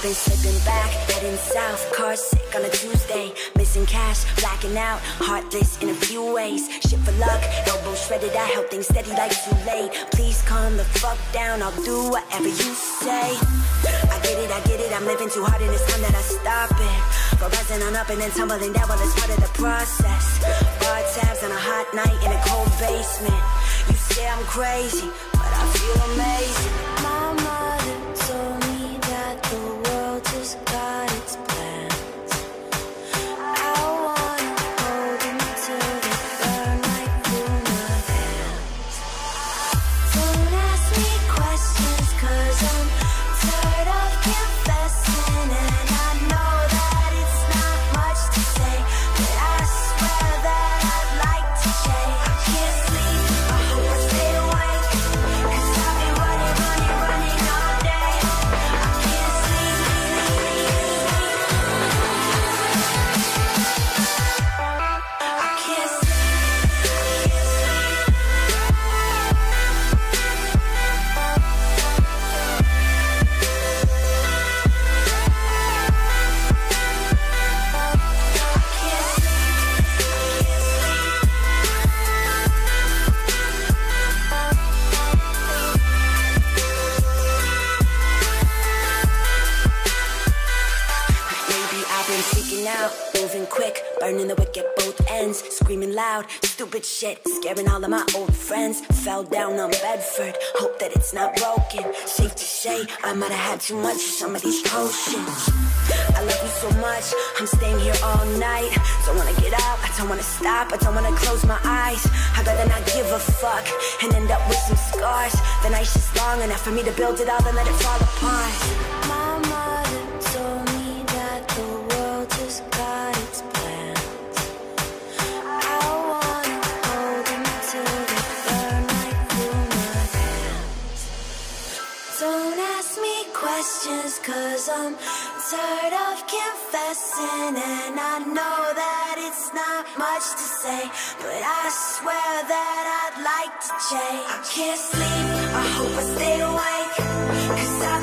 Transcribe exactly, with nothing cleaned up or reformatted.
been slipping back, heading south, car sick on a Tuesday, missing cash, blacking out, heartless in a few ways, shit for luck, elbow shredded, I held things steady like too late, please calm the fuck down, I'll do whatever you say, I get it, I get it, I'm living too hard and it's time that I stop it, but rising on up and then tumbling down, well it's part of the process, bar tabs on a hot night in a cold basement, you say I'm crazy, but I feel amazing, my mother told me that the world just got its plans. I wanna hold them till they burn right through my hands. Don't ask me questions, cause I'm tired of confessing, and I know that it's not much to say, but I swear that I'd like to change. I can't sleep, I hope I stay awake, cause I've been running, running, running all day. I can't sleep, I can't sleep. Maybe I've been freaking out, moving quick, burning the wick at both ends, screaming loud, stupid shit, scaring all of my old friends. Fell down on Bedford, hope that it's not broken. Safe to say, I might have had too much of some of these potions. I love you so much, I'm staying here all night. Don't wanna get up, I don't wanna stop, I don't wanna close my eyes. I'd rather not give a fuck and end up with some scars. The night's just long enough for me to build it all and let it fall apart. My mother told me that the world just got its plans. I wanna hold them till they burn right through my hands. Don't ask me questions, cause I'm tired of confessing, and I know that it's not much to say, but I swear that I'd like to change. I can't sleep, I hope I stay awake, cause I